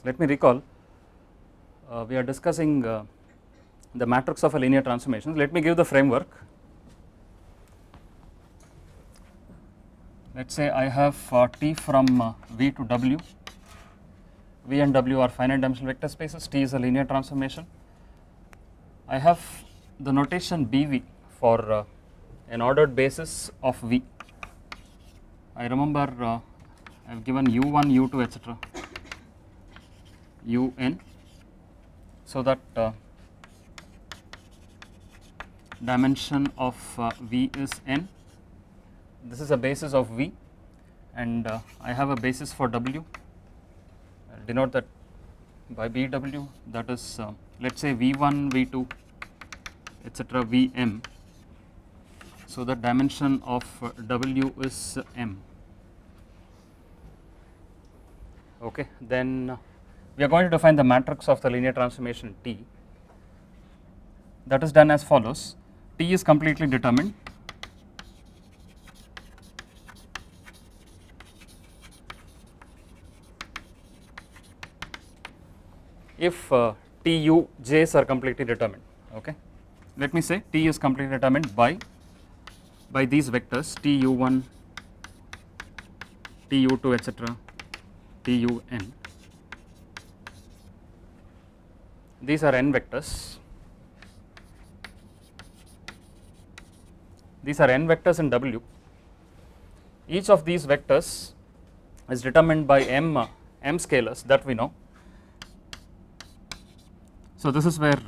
Let me recall, we are discussing the matrix of a linear transformation. Let me give the framework. Let us say I have T from V to W. V and W are finite dimensional vector spaces, T is a linear transformation. I have the notation BV for an ordered basis of V. I remember I have given U1, U2, etc. Un, so that dimension of V is n. This is a basis of V, and I have a basis for W. I'll denote that by BW, that is let us say V1, V2, etc. Vm. So the dimension of W is m. Okay, then we are going to define the matrix of the linear transformation T. That is done as follows. T is completely determined. If T, U, J's are completely determined. Okay, let me say T is completely determined by these vectors Tu1, Tu2, etc. Tun. These are n vectors. These are n vectors in W. Each of these vectors is determined by m scalars that we know. So this is where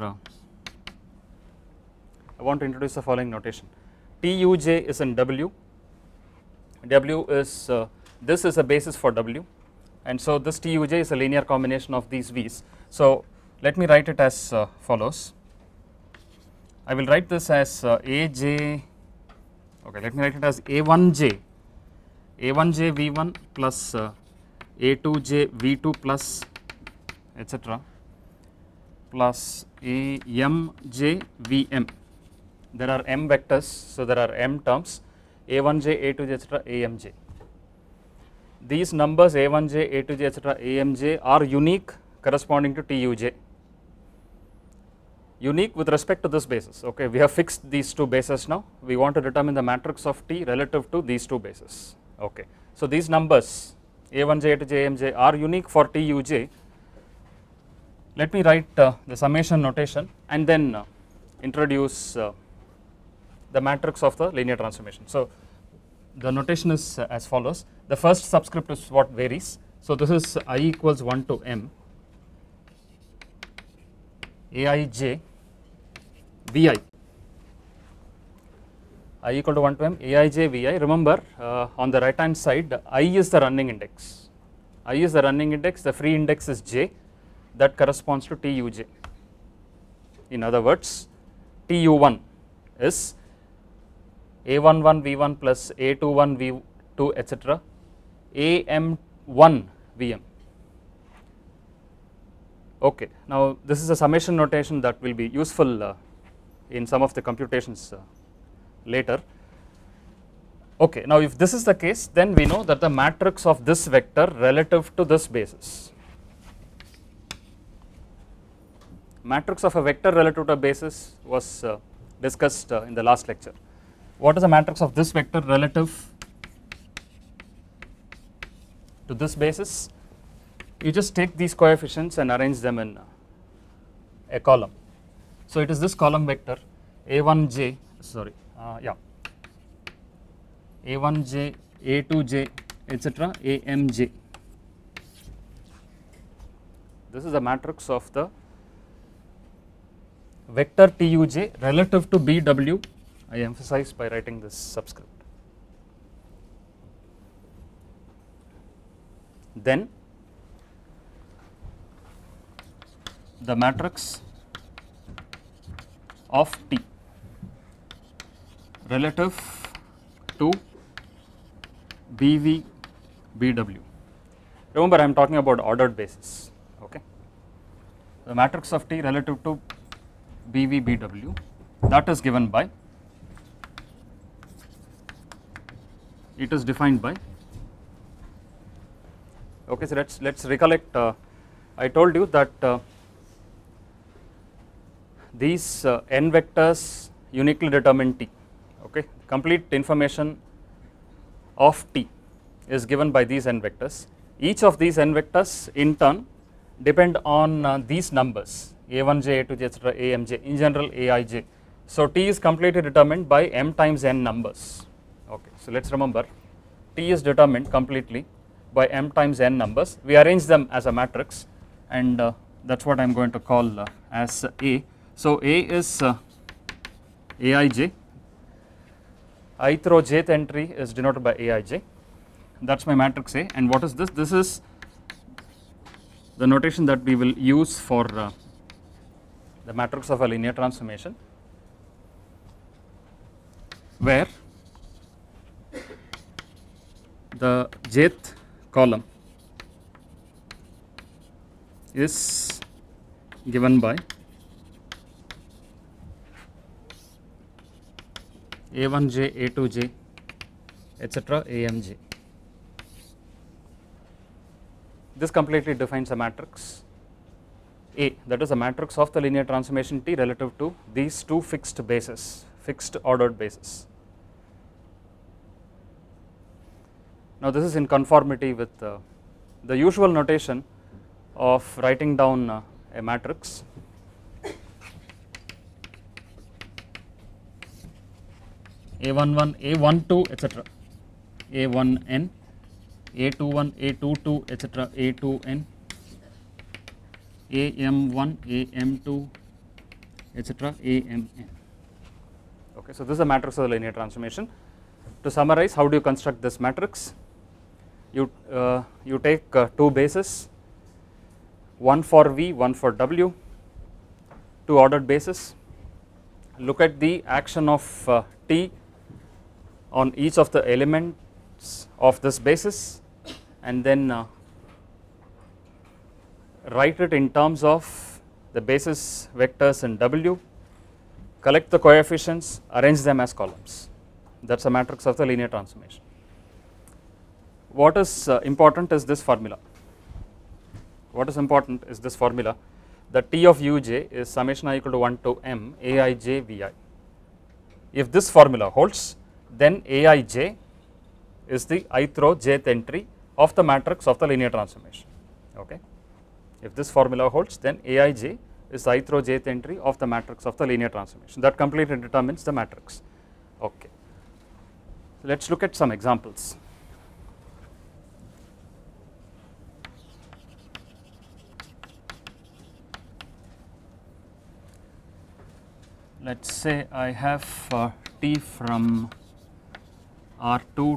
I want to introduce the following notation. Tuj is in W. W is this is a basis for W, and so this Tuj is a linear combination of these V's. So let me write it as follows. I will write this as Aj. Okay, let me write it as A1j V1 plus A2j V2 plus etc. plus Amj Vm. There are m vectors, so there are m terms, A1j, A2j, etc. Amj. These numbers A1j, A2j, etc. Amj are unique corresponding to Tuj. Unique with respect to this basis. Okay, we have fixed these two bases now. We want to determine the matrix of T relative to these two bases. Okay, so these numbers A1j, A2j, Amj are unique for Tuj. Let me write the summation notation and then introduce the matrix of the linear transformation. So the notation is as follows. The first subscript is what varies. So this is I equals 1 to m Aij Vi. I equal to 1 to m Aij Vi. Remember on the right hand side I is the running index. I is the running index, the free index is j, that corresponds to Tuj. In other words, Tu1 is A11 V1 plus A21 V2 etc. Am1 Vm. Okay, now this is a summation notation that will be useful in some of the computations later. Okay, now if this is the case, then we know that the matrix of this vector relative to this basis. Matrix of a vector relative to a basis was discussed in the last lecture. What is the matrix of this vector relative to this basis? You just take these coefficients and arrange them in a column. So it is this column vector A1j, sorry, A1j, A2j, etc. Amj. This is the matrix of the vector Tuj relative to BW. I emphasize by writing this subscript. Then the matrix of T relative to BV BW. Remember, I am talking about ordered basis. Okay, the matrix of T relative to BV BW, that is given by, it is defined by, okay, so let's recollect I told you that these n vectors uniquely determine T. Okay, complete information of T is given by these n vectors. Each of these n vectors in turn depend on these numbers a1j, a2j, etc., amj, in general aij. So T is completely determined by m times n numbers. Okay, so let us remember T is determined completely by m times n numbers. We arrange them as a matrix, and that is what I am going to call as A. So A is aij, ith row jth entry is denoted by aij. That is my matrix A. And what is this? This is the notation that we will use for the matrix of a linear transformation, where the jth column is given by a1j, a2j, etc., amj. This completely defines a matrix A, that is a matrix of the linear transformation T relative to these two fixed bases, fixed ordered bases. Now this is in conformity with the usual notation of writing down a matrix. A11, A12, etc., A1n, A21, A22, etc., A2n, AM1, AM2, etc., AMN. Okay, so this is a matrix of the linear transformation. To summarize, how do you construct this matrix? You take two bases, one for V, one for W, two ordered bases. Look at the action of T on each of the elements of this basis, and then write it in terms of the basis vectors in W, collect the coefficients, arrange them as columns. That is a matrix of the linear transformation. What is important is this formula. What is important is this formula, that T of uj is summation I equal to 1 to m aij vi. If this formula holds, then aij is the ith row jth entry of the matrix of the linear transformation. Okay. If this formula holds, then aij is the ith row jth entry of the matrix of the linear transformation. That completely determines the matrix. Okay. Let us look at some examples. Let us say I have T from R2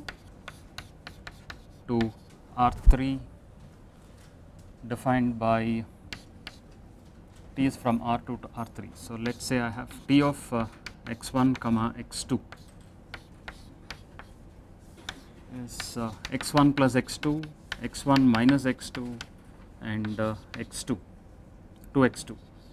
to R3 defined by T is from R2 to R3. So let us say I have T of x1 comma x2 is x1 plus x2, x1 minus x2, and x2 to x2.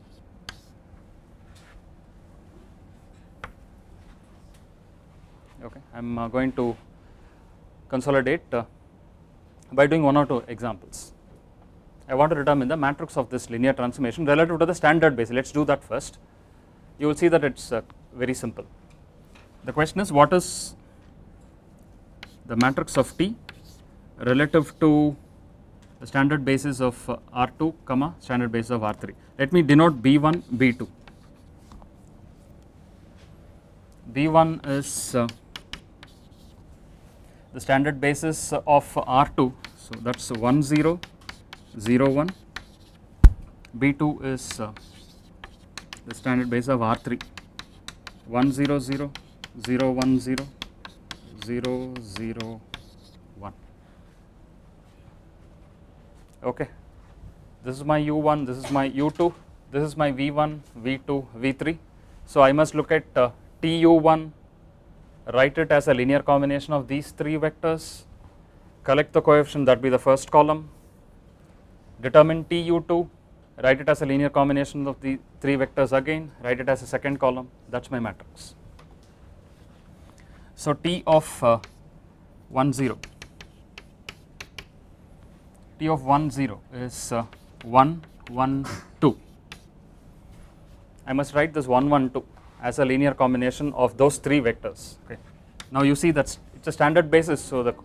Okay, I am going to consolidate by doing one or two examples. I want to determine the matrix of this linear transformation relative to the standard base. Let us do that first. You will see that it is very simple. The question is, what is the matrix of T relative to the standard basis of R2 comma standard basis of R3. Let me denote B1, B2. B1 is the standard basis of R2, so that is 1 0 0 1. B2 is the standard basis of R3, 1 0 0 0 1 0 0 0 1. Okay, this is my U1, this is my U2, this is my V1, V2, V3. So I must look at TU1, write it as a linear combination of these three vectors, collect the coefficient, that be the first column, determine TU2, write it as a linear combination of the three vectors again, write it as a second column. That is my matrix. So T of 1 0, T of 1 0 is 1 1 2. I must write this 1 1 2 as a linear combination of those three vectors. Okay. Now you see that it's a standard basis, so the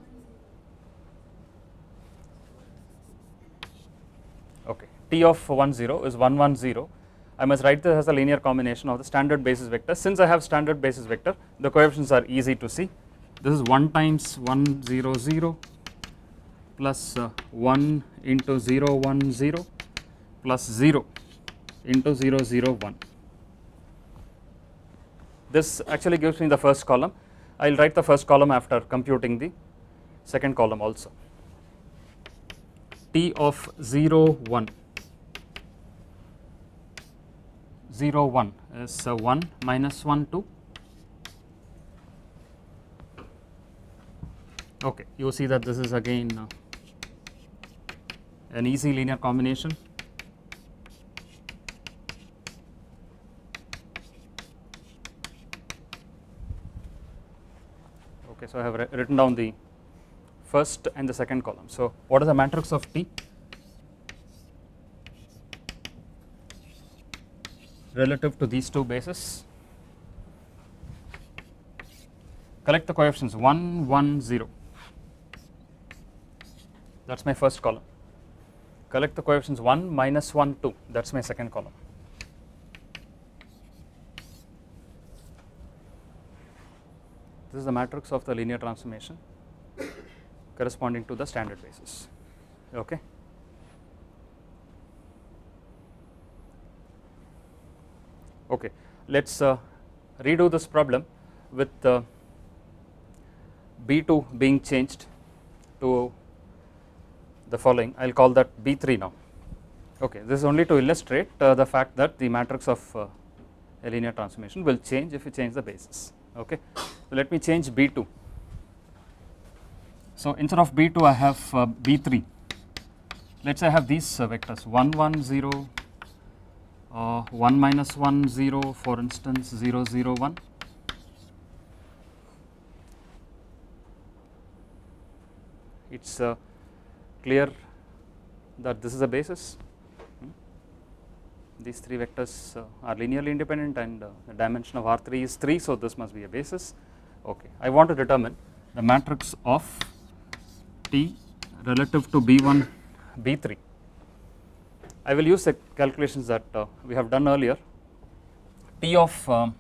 okay, T of 1 0 is 1 1 0. I must write this as a linear combination of the standard basis vector. Since I have standard basis vector, the coefficients are easy to see. This is 1 times 1 0 0 plus 1 into 0 1 0 plus 0 into 0 0 1. This actually gives me the first column. I will write the first column after computing the second column also. T of 0 1 0 1 is 1 minus 1 2. Okay, you see that this is again an easy linear combination. Okay, so I have written down the first and the second column. So what is the matrix of T relative to these two bases? Collect the coefficients 1 1 0. That's my first column. Collect the coefficients 1 minus 1 2. That's my second column. This is the matrix of the linear transformation corresponding to the standard basis. Okay. Okay. Let's redo this problem with B2 being changed to the following. I will call that B3 now. Okay. This is only to illustrate the fact that the matrix of a linear transformation will change if you change the basis. Okay. So let me change B2. So instead of B2 I have B3. Let us say I have these vectors 1 1 0, 1 minus 1 0, for instance 0 0 1. It's clear that this is a basis. These three vectors are linearly independent and the dimension of R3 is 3, so this must be a basis. Okay. I want to determine the matrix of T relative to B1 B3. I will use the calculations that we have done earlier. T of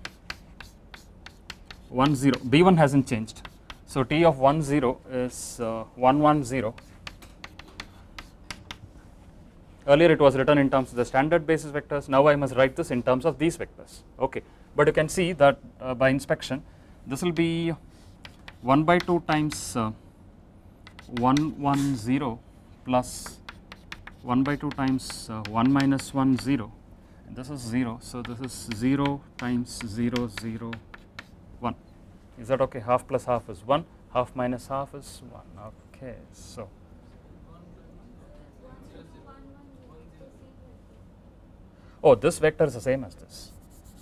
1 0, B1 hasn't changed. So T of 1 0 is 1 1 0. Earlier it was written in terms of the standard basis vectors. Now I must write this in terms of these vectors. Okay. But you can see that by inspection this will be 1 by 2 times 1 1 0 plus 1 by 2 times 1 minus 1 0, and this is 0. So this is 0 times 0 0 1. Is that okay? Half plus half is 1, half minus half is 1. Okay. So oh, this vector is the same as this.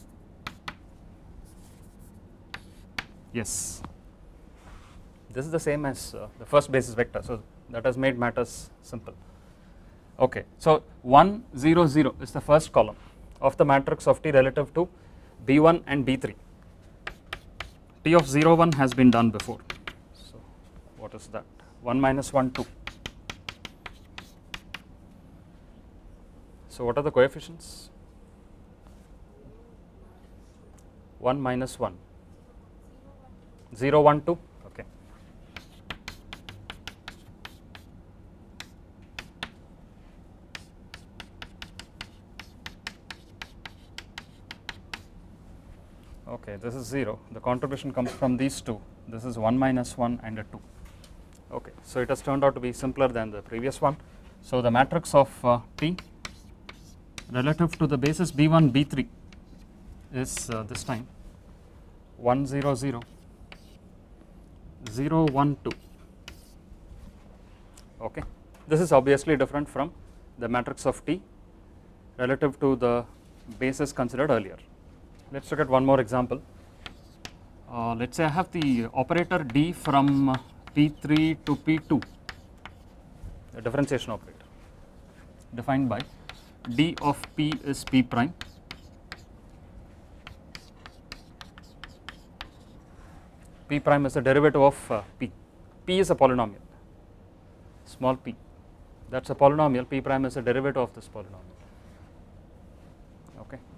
Yes, this is the same as the first basis vector, so that has made matters simple. Okay, so 1 0 0 is the first column of the matrix of T relative to B1 and B3. T of 0 1 has been done before. So what is that? 1 minus 1 2. So what are the coefficients? 1 minus 1. 0 1 2. Okay. Okay, this is 0. The contribution comes from these two. This is 1 minus 1 and a 2. Okay, so it has turned out to be simpler than the previous one. So the matrix of T relative to the basis B1 B3 is this time 1 0 0 0 1 2. Okay, this is obviously different from the matrix of T relative to the basis considered earlier. Let us look at one more example. Let us say I have the operator D from P3 to P2, the differentiation operator. defined by d of p is p prime, p prime is a derivative of p. P is a polynomial, small p, that is a polynomial, p prime is a derivative of this polynomial. Okay.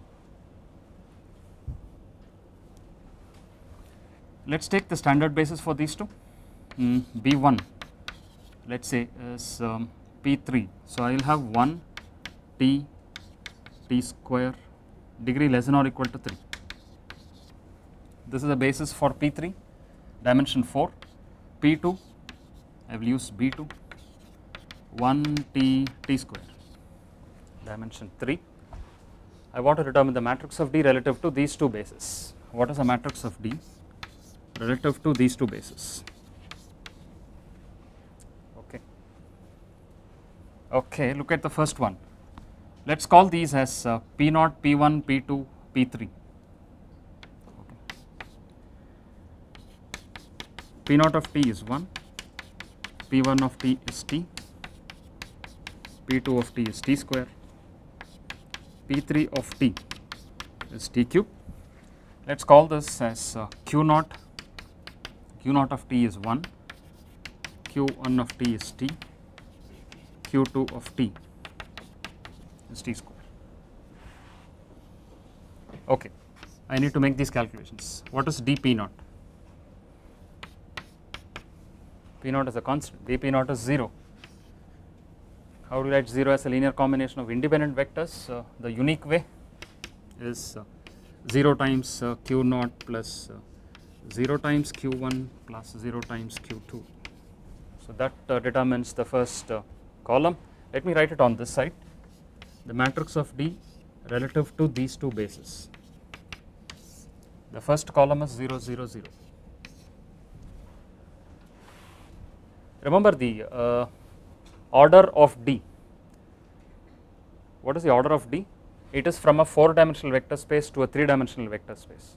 Let us take the standard basis for these two. B1 let us say is P3, so I will have 1 t square degree less than or equal to 3. This is the basis for P3, dimension 4. P2 I will use B2, 1 t square, dimension 3. I want to determine the matrix of D relative to these two bases. What is the matrix of D relative to these two bases? Okay, look at the first one. Let us call these as P0, P1, P2, P3. Okay. P0 of t is 1, P1 of t is t, P2 of t is t square, P3 of t is t cube. Let us call this as Q0, Q0 of t is 1, Q1 of t is t, Q2 of t is t square. Okay, I need to make these calculations. What is dP0? P0 is a constant, dP0 is 0. How do you write 0 as a linear combination of independent vectors? The unique way is 0 times Q0 plus 0 times Q1 plus 0 times Q2. So that determines the first column. Let me write it on this side, the matrix of D relative to these two bases. The first column is 0, 0, 0. Remember the order of D. What is the order of D? It is from a 4-dimensional vector space to a 3-dimensional vector space,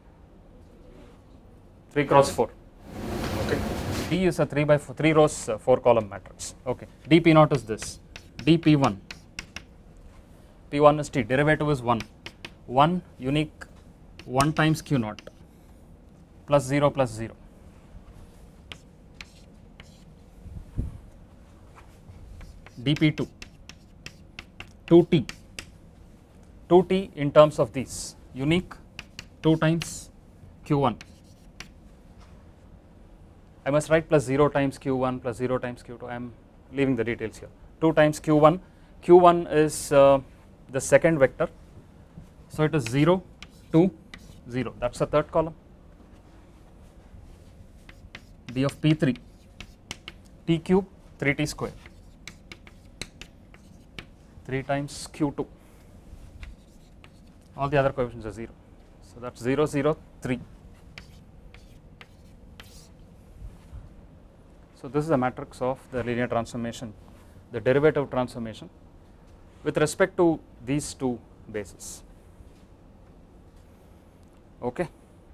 3 cross 4. Okay. D is a 3 by 4, 3 rows 4 column matrix. Okay. dP0 is this, dP1, P1 is t, derivative is 1, 1 unique 1 times Q0 plus 0 plus 0. dP2, 2t, 2t in terms of these, unique 2 times Q1. I must write plus 0 times Q1 plus 0 times Q2, I am leaving the details here. 2 times Q1, Q1 is the second vector, so it is 0, 2, 0, that is the third column. D of P3, t cube 3t square, 3 times Q2, all the other coefficients are 0, so that is 0, 0, 3. So this is the matrix of the linear transformation, the derivative transformation with respect to these two bases. Okay.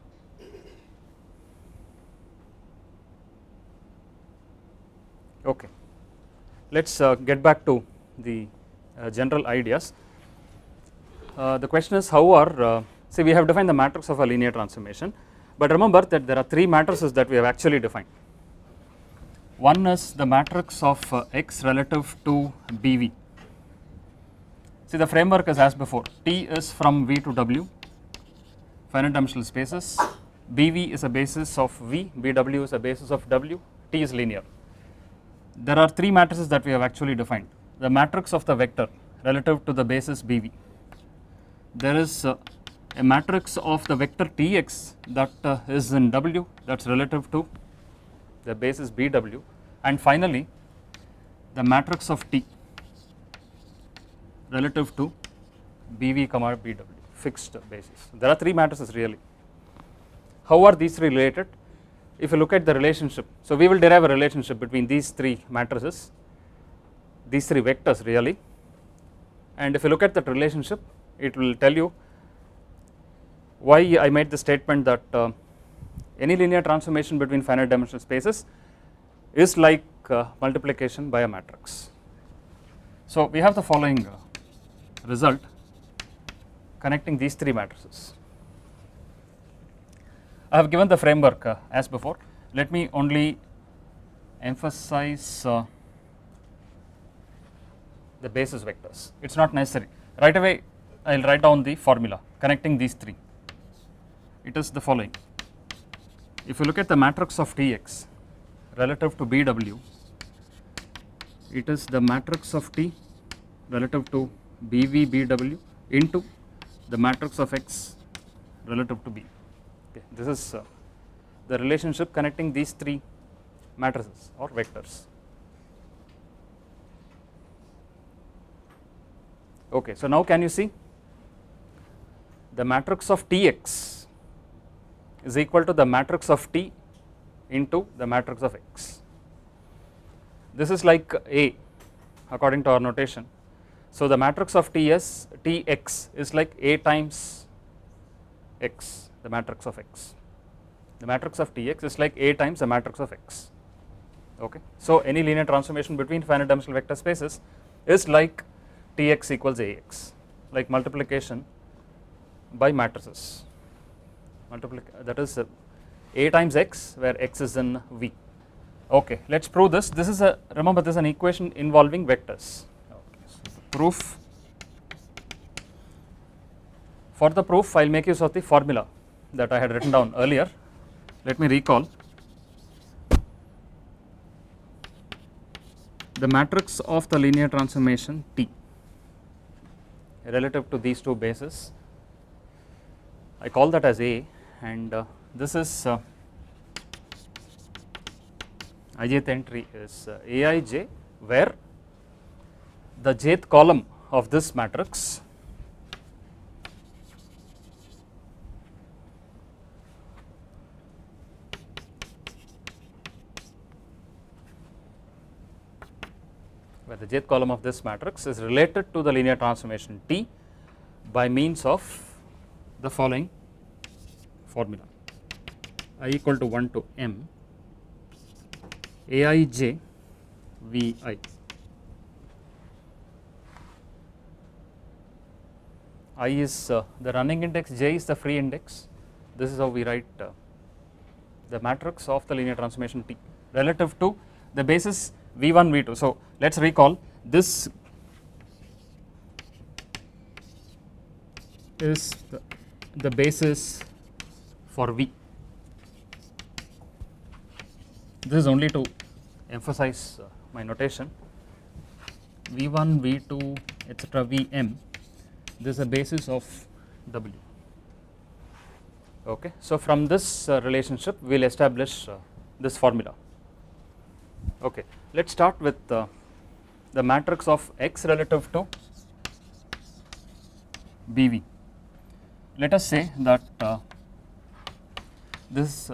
Okay. Let us get back to the general ideas. The question is how are, see we have defined the matrix of a linear transformation, but remember that there are 3 matrices that we have actually defined. One is the matrix of X relative to BV. See the framework is as before, T is from V to W, finite dimensional spaces, BV is a basis of V, BW is a basis of W, T is linear. There are 3 matrices that we have actually defined. The matrix of the vector relative to the basis BV. There is a matrix of the vector Tx that is in W, that is relative to the basis BW, and finally the matrix of T relative to BV comma BW, fixed basis. There are 3 matrices really. How are these 3 related? If you look at the relationship, so we will derive a relationship between these 3 matrices, these 3 vectors really, and if you look at that relationship, it will tell you why I made the statement that any linear transformation between finite dimensional spaces is like multiplication by a matrix. So we have the following result connecting these three matrices. I have given the framework as before. Let me only emphasize the basis vectors. It is not necessary. Right away I will write down the formula connecting these three. It is the following. If you look at the matrix of Tx relative to Bw, it is the matrix of T relative to Bv Bw into the matrix of X relative to B. Okay. This is the relationship connecting these three matrices or vectors. Okay, so now can you see the matrix of Tx is equal to the matrix of T into the matrix of X. This is like A according to our notation. So the matrix of Tx is like A times X, the matrix of X. The matrix of Tx is like A times the matrix of X. Okay. So any linear transformation between finite dimensional vector spaces is like Tx equals Ax, like multiplication by matrices. That is A times X, where X is in V. Okay, let us prove this. This is a, remember, this is an equation involving vectors. Okay, so the proof. For the proof, I will make use of the formula that I had written down earlier. Let me recall. The matrix of the linear transformation T relative to these two bases, I call that as A, and this is ijth entry is Aij, where the jth column of this matrix is related to the linear transformation T by means of the following formula: I equal to 1 to m Aij Vi. I is the running index, J is the free index. This is how we write the matrix of the linear transformation T relative to the basis V1, V2. So let us recall, this is the basis for V. This is only to emphasize my notation. V1, V2, etc. Vm, this is the basis of W. Okay. So from this relationship we will establish this formula. Okay. Let us start with the matrix of X relative to BV. Let us say that this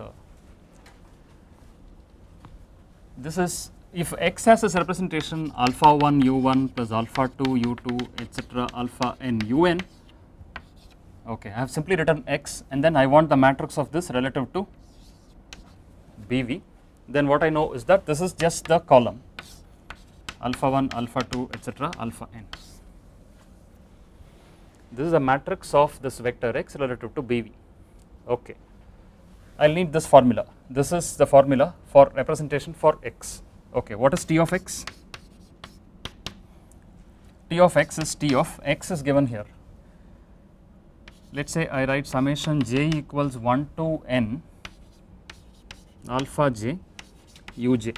is, if X has this representation alpha 1 u1 plus alpha 2 u2 etc. alpha n un. Okay, I have simply written X, and then I want the matrix of this relative to BV. Then what I know is that this is just the column alpha 1, alpha 2, etc. alpha n. This is the matrix of this vector X relative to BV. Okay. I will need this formula. This is the formula for representation for X. Okay. What is T of X? T of X is T of X is given here. Let us say I write summation j equals 1 to n alpha j uj.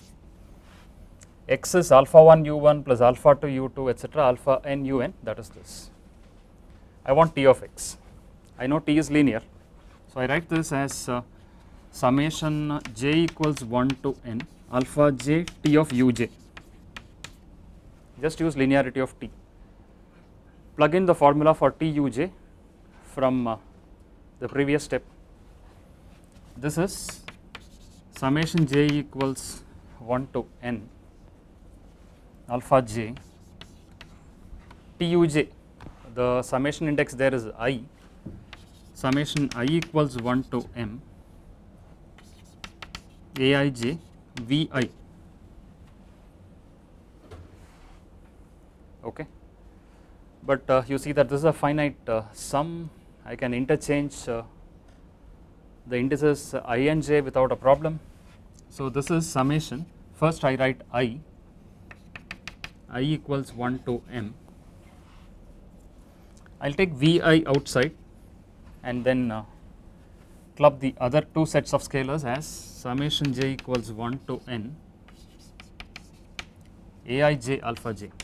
X is alpha 1 u1 plus alpha 2 u2 etc. alpha n un, that is this. I want T of X. I know T is linear. So I write this as summation j equals 1 to n alpha j T of uj. Just use linearity of T. Plug in the formula for T uj from the previous step. This is summation j equals 1 to n alpha j T uj. The summation index there is I. Summation I equals 1 to m Aij Vi. but you see that this is a finite sum. I can interchange the indices I and j without a problem. So this is summation. First I write I equals 1 to m. I will take Vi outside and then club the other two sets of scalars as summation j equals 1 to n Aij alpha j.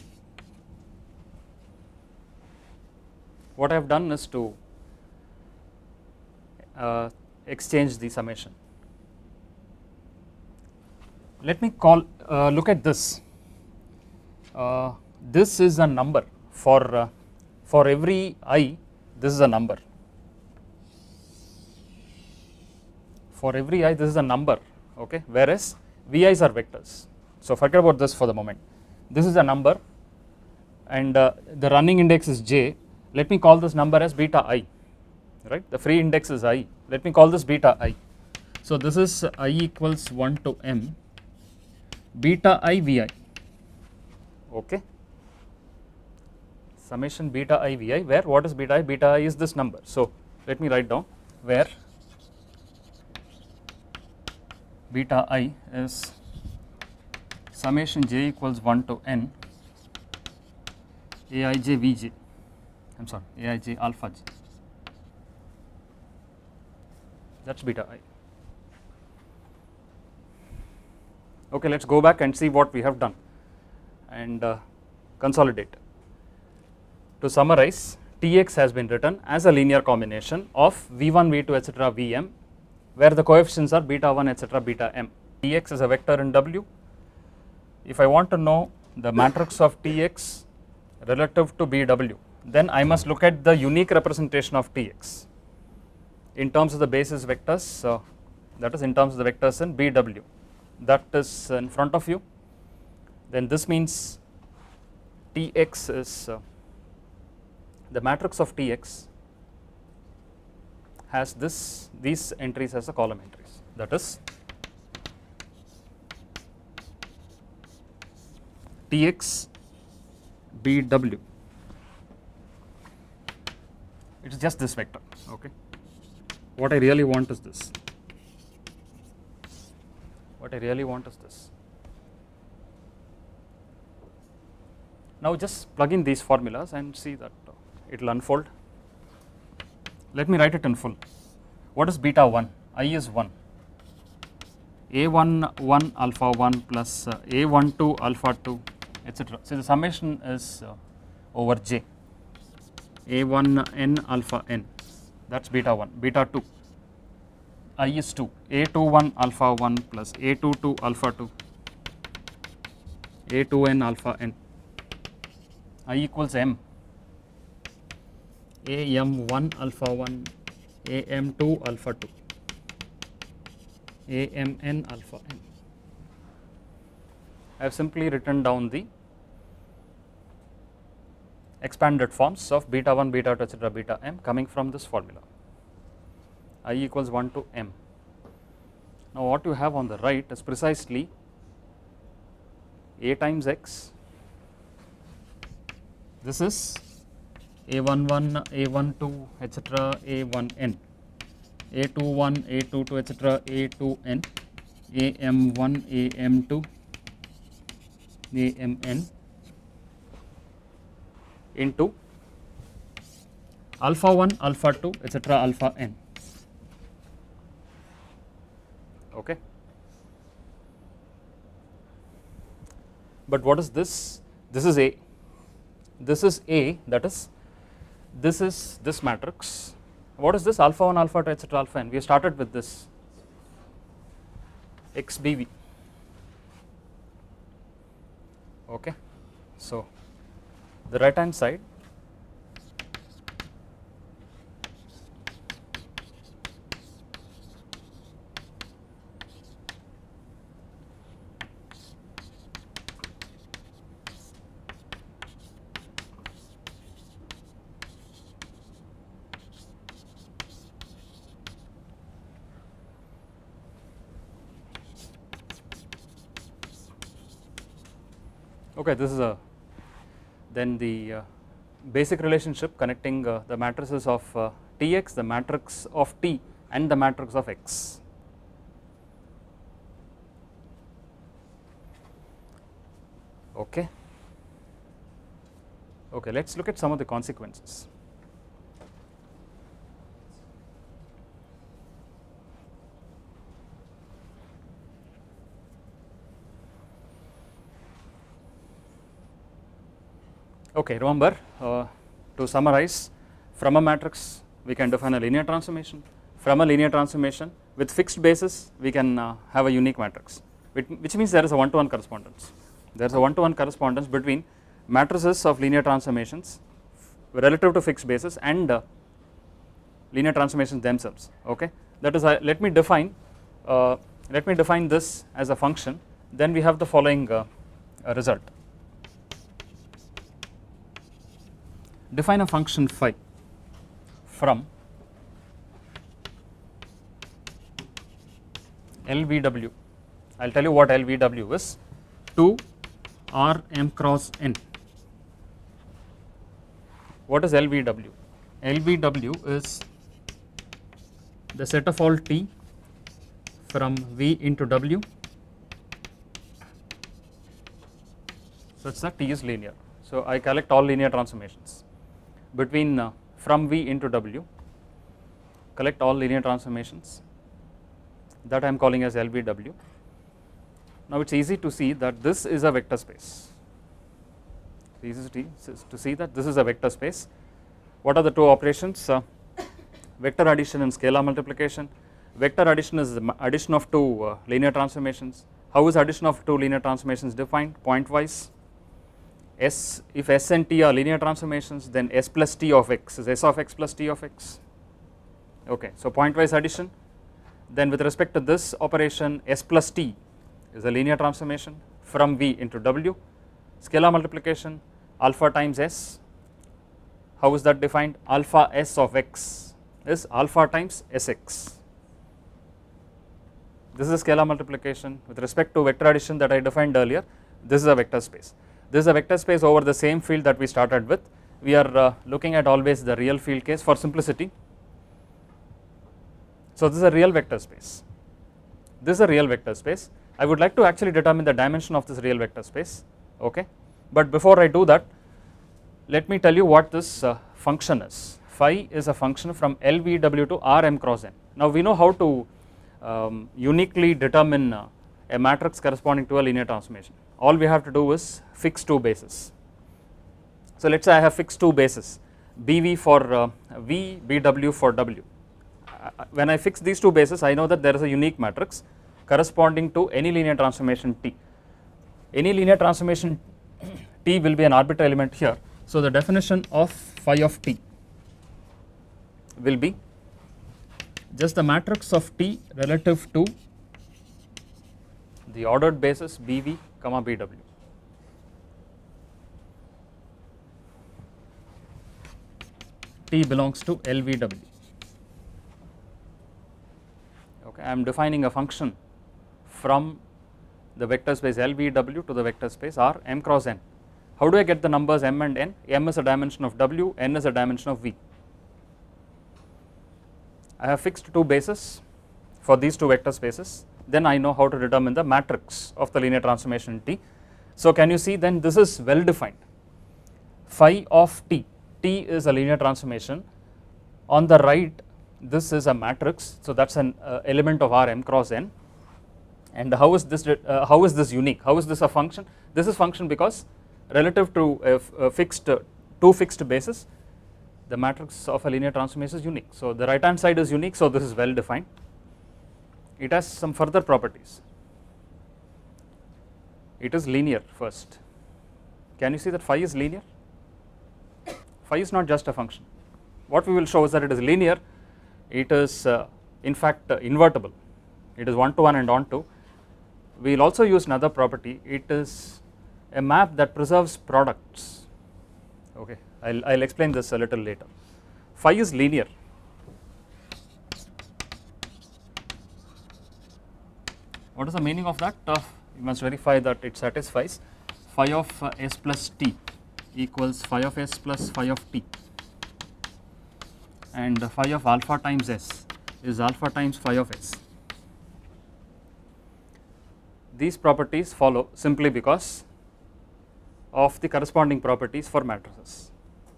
What I have done is to exchange the summation. Let me look at this. This is a number for every I. This is a number. For every I, this is a number. Okay, whereas Vi's are vectors. So forget about this for the moment. This is a number, and the running index is j. Let me call this number as beta I. Right, the free index is I. Let me call this beta I. So this is I equals 1 to m beta I Vi. Okay, summation beta I Vi, where what is beta I? Beta I is this number. So let me write down where beta I is summation j equals 1 to n Aij Vj. I am sorry, Aij alpha j. That is beta I. Okay, let us go back and see what we have done and consolidate. To summarize, Tx has been written as a linear combination of V1, V2, etc., Vm, where the coefficients are beta 1, etc., beta m. Tx is a vector in W. If I want to know the matrix of Tx relative to Bw, then I must look at the unique representation of Tx in terms of the basis vectors, that is in terms of the vectors in Bw. That is in front of you. Then this means Tx is the matrix of Tx has these entries as the column entries, that is Tx Bw. It is just this vector. Okay, what I really want is this. What I really want is this. Now just plug in these formulas and see that it will unfold. Let me write it in full. What is beta 1? I is 1. A1 1 alpha 1 plus A1 2 alpha 2, etc. So the summation is over j. A1 n alpha n, that is beta 1. Beta 2, I is 2. A21 alpha 1 plus A22 alpha 2, A2n alpha n. I equals m. AM1 alpha 1, AM2 alpha 2, AMN alpha n. I have simply written down the expanded forms of beta 1, beta 2, etc., beta m coming from this formula. I equals 1 to m. Now what you have on the right is precisely a times x. This is A11, A12, etc., A1n, A21, A22, etc., A2n, AM1, AM2, AMN into alpha 1, alpha 2, etc., alpha n. Okay. But what is this? This is A. This is A, that is, this is this matrix. What is this? Alpha 1, alpha 2, etc., alpha n. We have started with this XBV. Okay. So the right hand side okay, this is a then the basic relationship connecting the matrices of Tx, the matrix of T and the matrix of X. Okay. Okay, let us look at some of the consequences. Okay, remember, to summarize, from a matrix we can define a linear transformation. From a linear transformation with fixed basis we can have a unique matrix, which means there is a one-to-one correspondence. There is a one-to-one correspondence between matrices of linear transformations relative to fixed basis and linear transformations themselves. Okay, that is, let me define this as a function. Then we have the following result. Define a function phi from LVW. I will tell you what LVW is, to Rm cross n. What is LVW? LVW is the set of all T from V into W such that T is linear. So I collect all linear transformations between from V into W, collect all linear transformations, that I am calling as LVW. Now it is easy to see that this is a vector space. It's easy to see that this is a vector space. What are the two operations? Vector addition and scalar multiplication. Vector addition is the addition of two linear transformations. How is addition of two linear transformations defined? Pointwise. S, if S and T are linear transformations, then S plus T of X is S of X plus T of X. Okay, so pointwise addition. Then with respect to this operation, S plus T is a linear transformation from V into W. Scalar multiplication, alpha times S. How is that defined? Alpha S of X is alpha times Sx. This is a scalar multiplication. With respect to vector addition that I defined earlier, this is a vector space. This is a vector space over the same field that we started with. We are looking at always the real field case for simplicity. So this is a real vector space. This is a real vector space. I would like to actually determine the dimension of this real vector space. Okay, but before I do that, let me tell you what this function is. Phi is a function from LVW to Rm cross n. Now we know how to uniquely determine a matrix corresponding to a linear transformation. All we have to do is fix two bases. So let us say I have fixed two bases, BV for V, BW for W. When I fix these two bases, I know that there is a unique matrix corresponding to any linear transformation T. Any linear transformation T will be an arbitrary element here. So the definition of phi of T will be just the matrix of T relative to the ordered basis BV comma BW. T belongs to LVW. Okay, I am defining a function from the vector space LVW to the vector space R m cross n. How do I get the numbers m and n? M is a dimension of W, n is a dimension of V. I have fixed two bases for these two vector spaces. Then I know how to determine the matrix of the linear transformation T. So can you see, then this is well defined. Phi of T, T is a linear transformation. On the right, this is a matrix, so that is an element of R m cross n. And how is this unique? How is this a function? This is function because relative to a fixed two fixed bases, the matrix of a linear transformation is unique. So the right hand side is unique, so this is well defined. It has some further properties. It is linear first. Can you see that phi is linear? Phi is not just a function. What we will show is that it is linear. It is in fact invertible. It is one to one and onto. We will also use another property. It is a map that preserves products. Okay, I'll explain this a little later. Phi is linear. What is the meaning of that? You must verify that it satisfies. Phi of S plus T equals phi of s plus phi of t, and phi of alpha times s is alpha times phi of s. These properties follow simply because of the corresponding properties for matrices.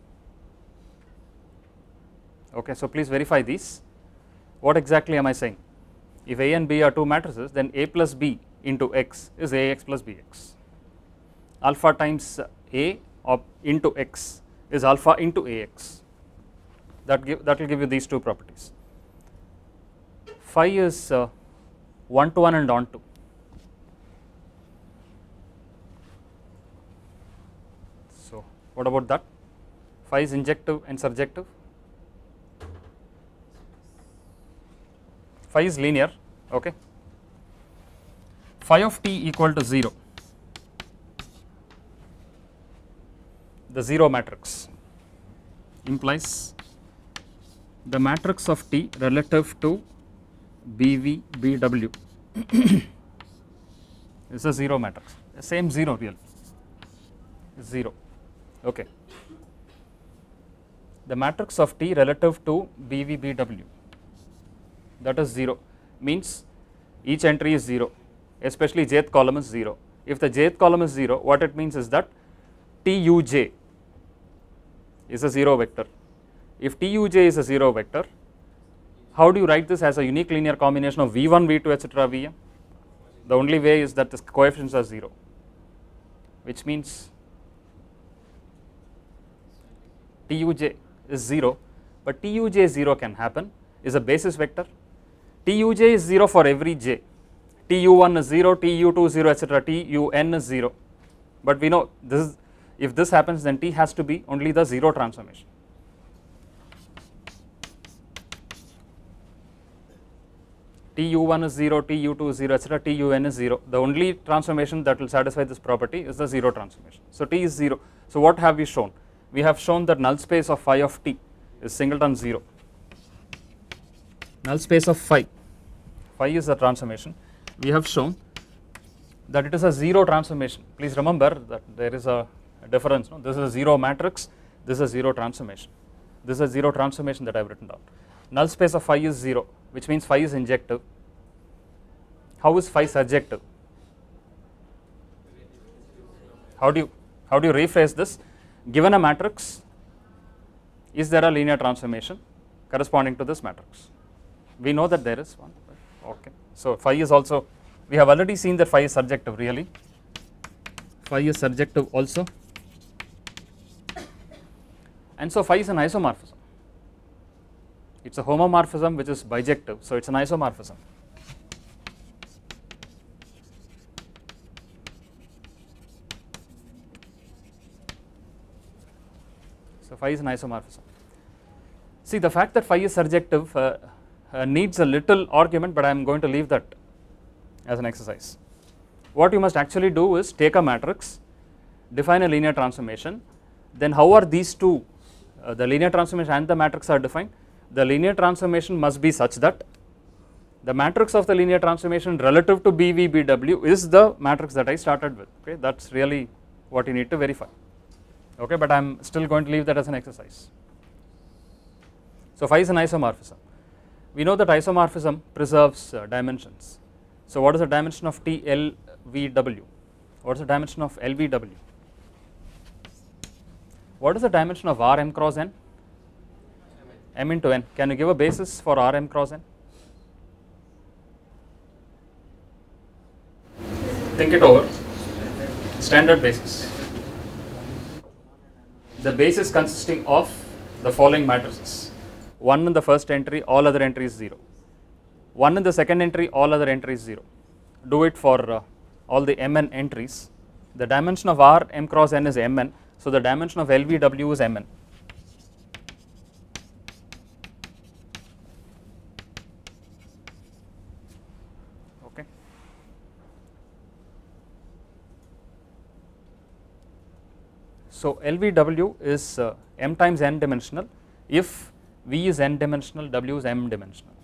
Okay, so please verify these. What exactly am I saying? If A and B are two matrices, then A plus B into X is AX plus BX. Alpha times A into X is alpha into AX. That will give you these two properties. Phi is 1 to 1 and on to. So what about that? Phi is injective and surjective. Phi is linear, okay. Phi of t equal to 0, the 0 matrix implies the matrix of t relative to BV BW is a 0 matrix, the same 0 real, 0, okay. The matrix of t relative to BV BW, that is 0, means each entry is 0, especially jth column is 0. If the jth column is 0, what it means is that Tuj is a 0 vector. If Tuj is a 0 vector, how do you write this as a unique linear combination of V1, V2, etc., Vm? The only way is that the coefficients are 0, which means Tuj is 0, but Tuj 0 can happen, is a basis vector. Tuj is 0 for every j, Tu1 is 0, Tu2 is 0, etc., Tun is 0, but we know this is, if this happens, then T has to be only the 0 transformation. Tu1 is 0, Tu2 is 0, etc., Tun is 0. The only transformation that will satisfy this property is the 0 transformation. So T is 0. So what have we shown? We have shown that null space of phi of t is singleton 0. Null space of phi is the transformation. We have shown that it is a 0 transformation. Please remember that there is a difference. No? This is a 0 matrix, this is a 0 transformation. This is a 0 transformation that I have written down. Null space of phi is 0, which means phi is injective. How is phi surjective? How do you rephrase this? Given a matrix, is there a linear transformation corresponding to this matrix? We know that there is one. Okay. So phi is also, we have already seen that phi is surjective really. Phi is surjective also. And so phi is an isomorphism. It's a homomorphism which is bijective, so it's an isomorphism. So phi is an isomorphism. See, the fact that phi is surjective needs a little argument, but I am going to leave that as an exercise. What you must actually do is take a matrix, define a linear transformation, then how are these two, the linear transformation and the matrix are defined? The linear transformation must be such that the matrix of the linear transformation relative to BV BW is the matrix that I started with. Okay, that's really what you need to verify. Okay, but I am still going to leave that as an exercise. So phi is an isomorphism. We know that isomorphism preserves dimensions. So what is the dimension of TLVW? What is the dimension of LVW? What is the dimension of Rm cross n? M into n. Can you give a basis for Rm cross n? Think it over. Standard basis. The basis consisting of the following matrices: 1 in the first entry, all other entries 0. 1 in the second entry, all other entries 0. Do it for all the mn entries. The dimension of Rm cross n is mn, so the dimension of LVW is mn. Okay. So LVW is m times n dimensional if V is n dimensional, W is m dimensional.